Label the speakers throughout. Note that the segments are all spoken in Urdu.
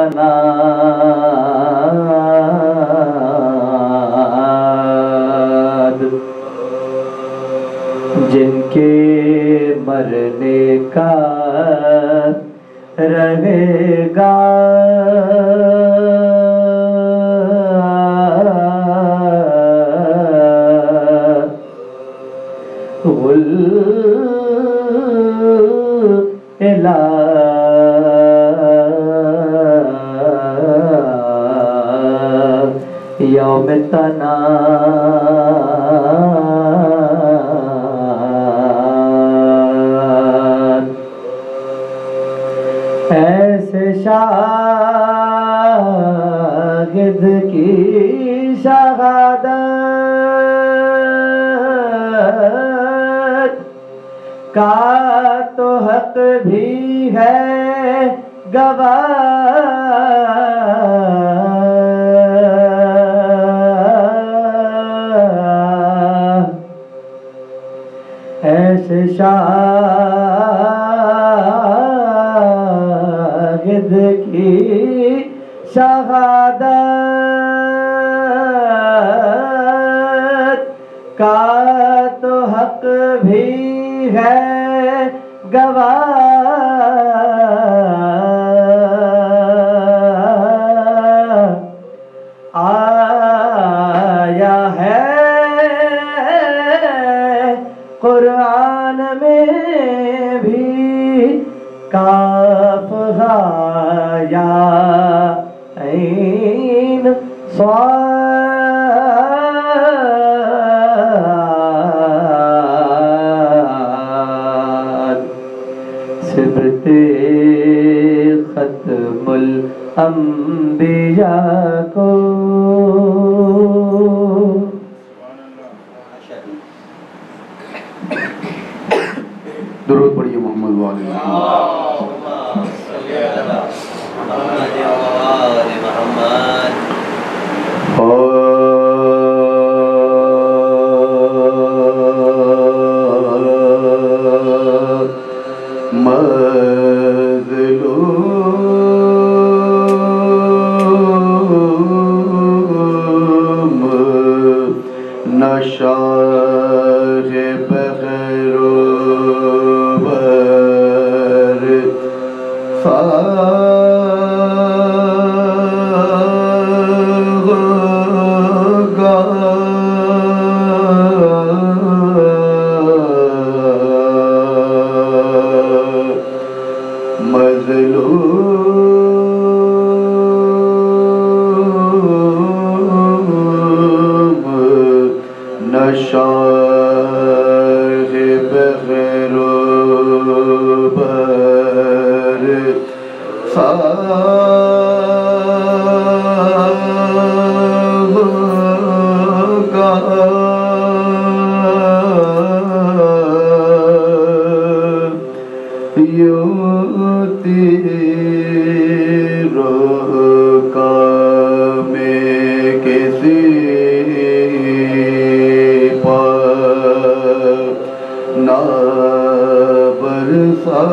Speaker 1: ناد جن کے مرنے کا رہے گا یوم تناد ایسے شاگرد کی شہادت کا تو حق بھی ہے گواہ ایسے شاگرد کی شہادت کا تو حق بھی ہے گواہ آیا ہے قرآن میں بھی کاف ہا یا عین صاد صفت ختم الانبیاء کو
Speaker 2: درود پڑھیے محمد والے مظلوم نشاہ بغیر بر نشاہ بغیر بر یوتی روکا میں کسی نہ برسا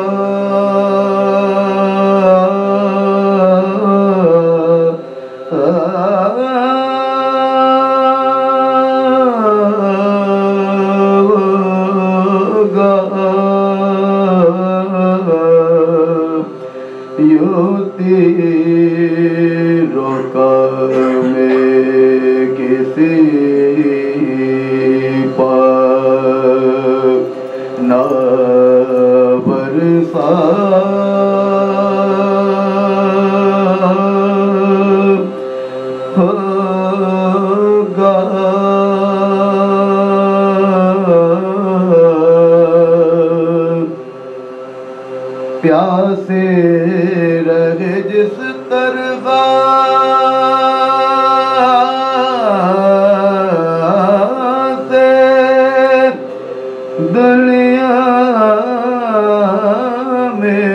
Speaker 2: یوتی روکا میں کسی نہ برسا ہوگا پیاسے رہے جس طرح سے دنیا میں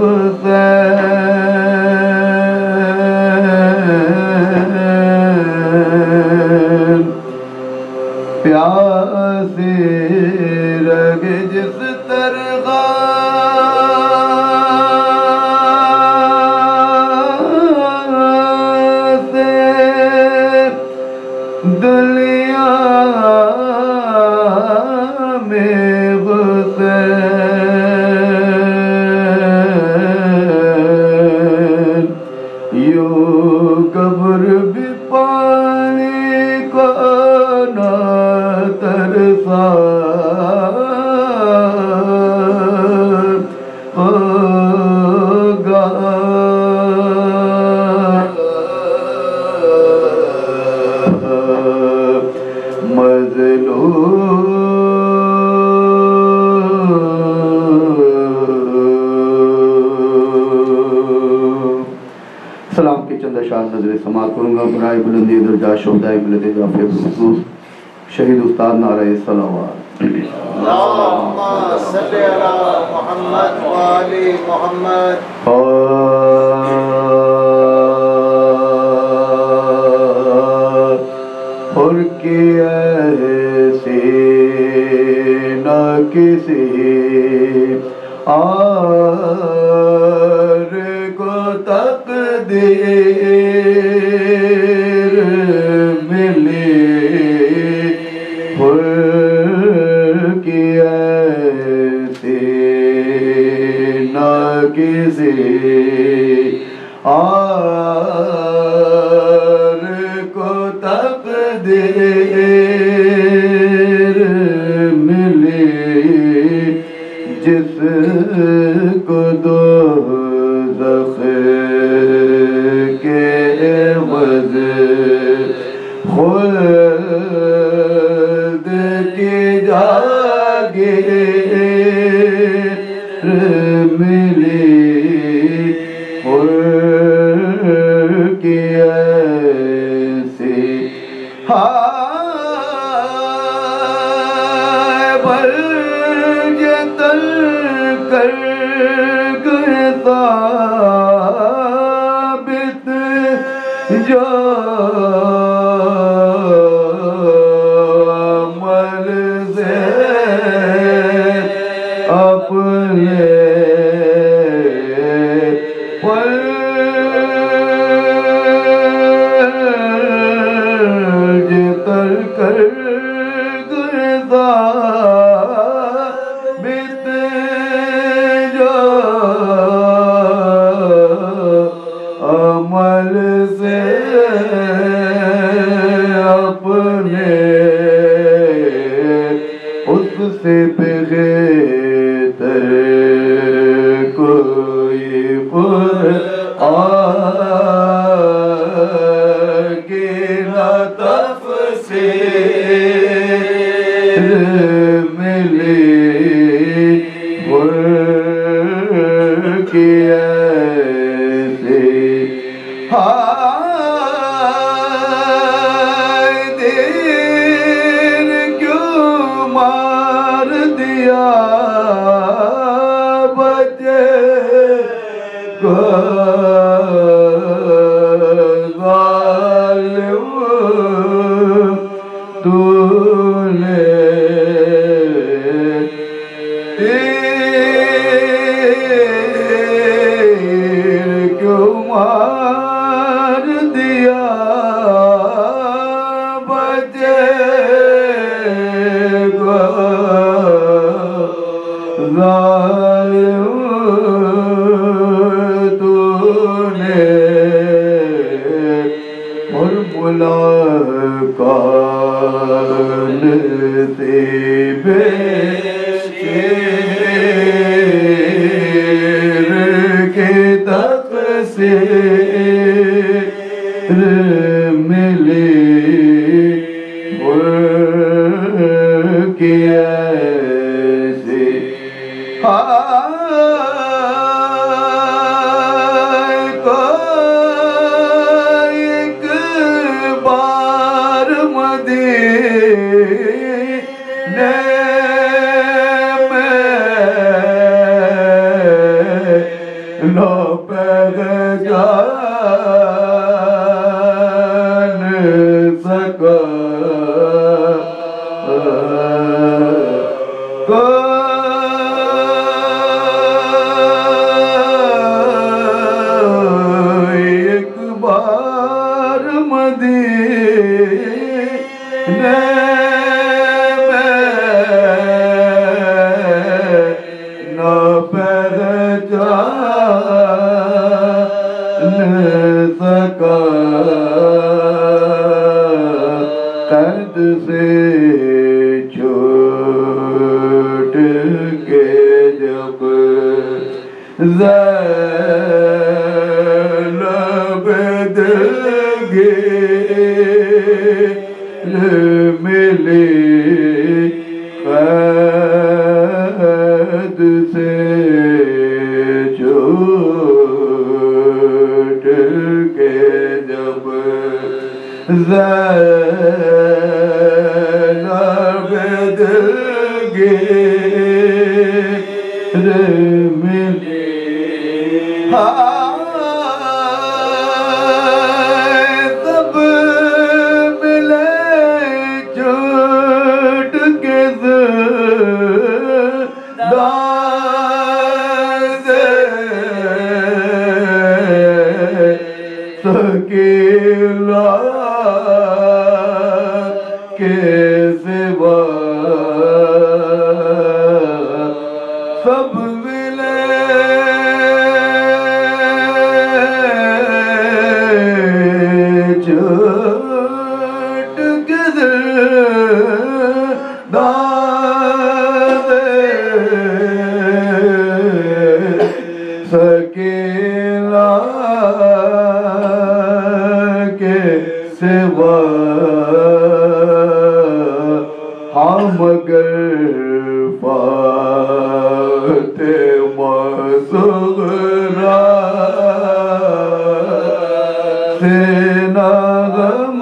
Speaker 2: حسین پیاسے رہے جس طرح نظر سماعت کروں گا برائے بلندی درجہ شہدائے ملت اضافے خصوص شہید استاد نعرہ صلوات
Speaker 1: اللہم صلی علی محمد و آل محمد
Speaker 2: اور کی ایسی نہ کسی آر کو تقدیر ملی اور کی ایسی نہ کسی آر کو تقدیر ملی جس کو دوزخ کے عوض خلد کی جاگیر ملی اور کی ایسی برجتل کر گئے ثابت جو عمل سے اپنے برجتل کر گئے ثابت جو عمل سے اپنے اس سے بغیر کوئی قرآن کی نہ تفسیر ملی اور کی ایسی دین کیوں مار دیا بچے کو ظالم تو نے تیر کیوں مار دیا بچے کو ظالم تو نے اور ملاقات نصیب شیر کے تقصیر ملی اور کی ایسی ایک بار مدینے میں لو پہچان سکا ایک بار مدینے میں نہ پہچان سکا قید سے چھوٹ کے جب زینب دلگیر ملی قید سے چھوٹ کے جب زینب دلگیر ملی سب ملے چھوٹ کے سکیلا کے سوا سب ملے چھوٹ کے سکیلا کے سوا ہم مگر فاطمہ صغرا سے نہ غم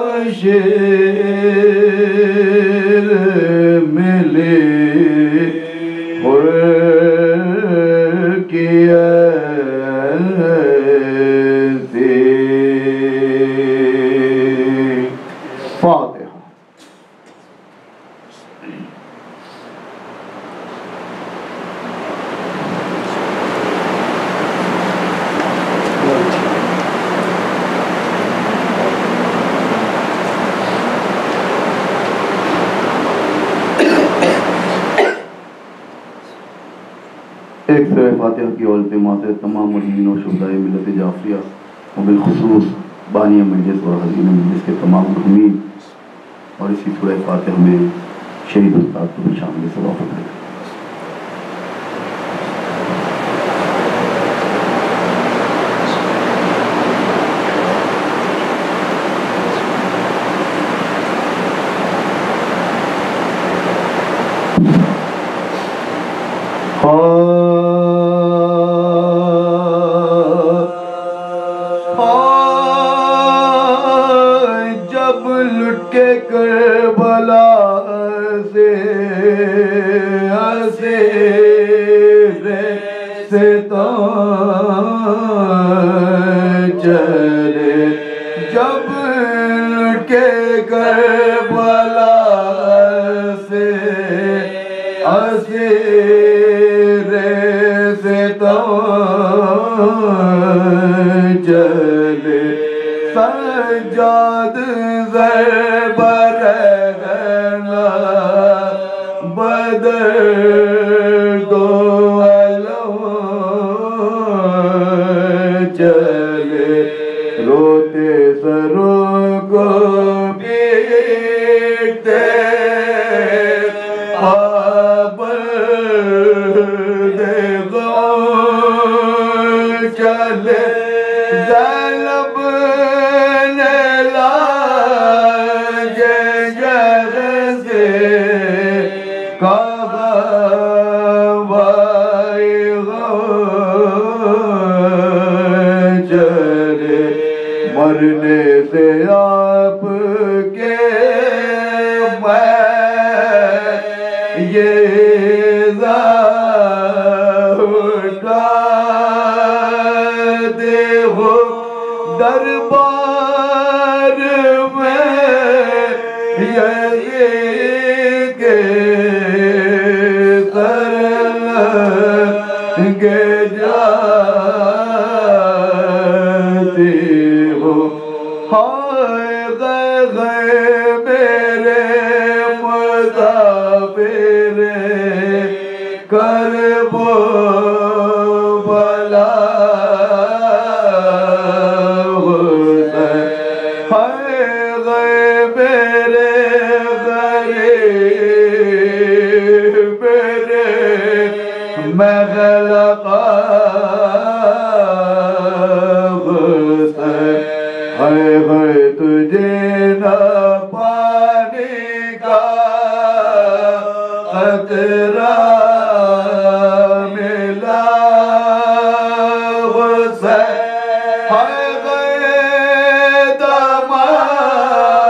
Speaker 2: شیر ملی اور کیا فاتحہ. ایک سورہ فاتحہ کی اولت ماں سے تمام مرحومین و شہدائے ملت جعفریہ و بالخصوص بانی مجلس اور حضرین مجلس کے تمام مرحومین اور اسی سورہ فاتحہ میں شہید استاد کو بھی شامل ثواب کریں. جب لٹ کے کربلا سے تو چلے جب لٹ کے کربلا سے تو چلے سجاد زربر بدر دو چلے روتے سروں کو پیٹتے چلے زینب نے لاجے جر سے کہا بھائی چلے مرنے سے آپ کے میں یہ دربار میں یزید کے سر لگے جاتی ہو. ہائے غے میرے مسافر کرب و بلا میں غلطہ ہے تجھے نہ پانی کا خطرہ ملا ہے دماغ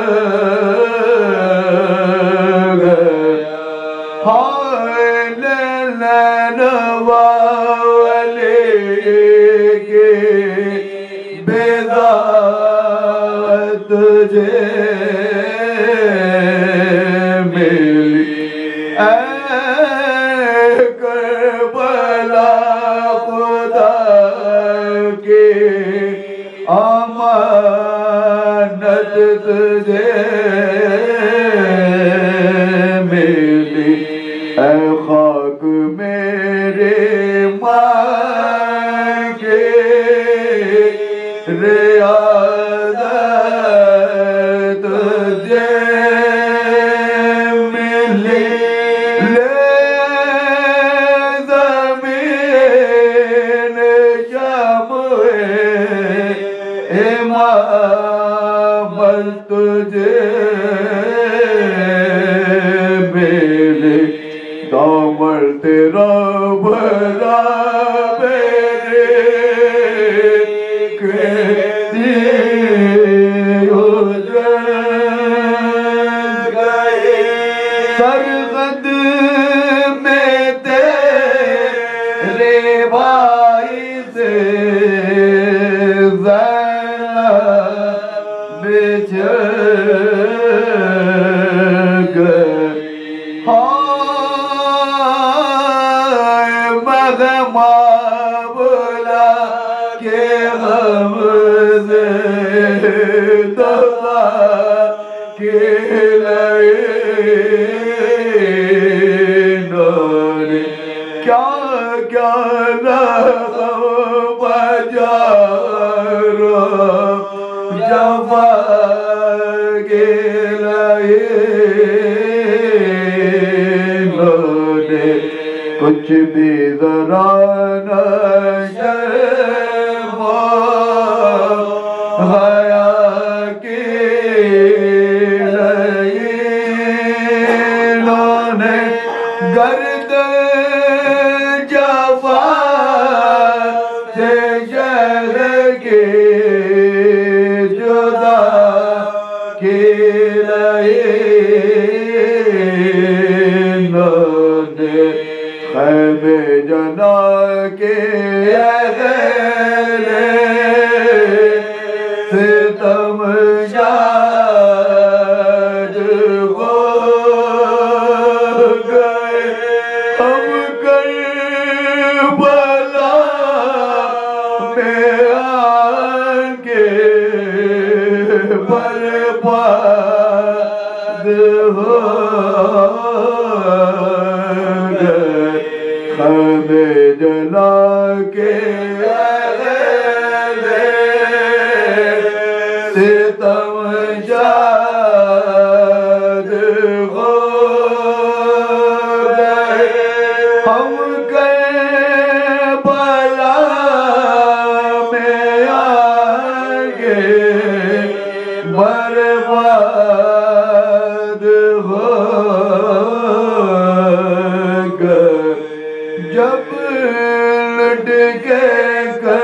Speaker 2: امانت تجھے ملی اے خاک میرے ماں کے ریاضت تجھے ملی لے زمین امامت تجھے میرے دامن تیرا بھرا میرے کہتی اجڑ گئے سرغد میں تیرے بھائی سے بچھڑ گئے ہائے مغمہ بلا کے غم سے دعا کے لئے انہوں نے کیا کیا لغم بجارا جفا کے لئے انہوں نے کچھ بھی ذرا نہ شرم حیا کے لئے انہوں نے گرد جفا سے شہر کے جدا کے لئے انہوں نے خیمے جنا کے اہل ستم شاد ہو گئے ہم کربلا میں آن کے برباد ہو گئے خیمے جلا کے اہل ستم شاد ہو گئے ہم کربلا میں آگے برباد ہو گئے جب لٹ کے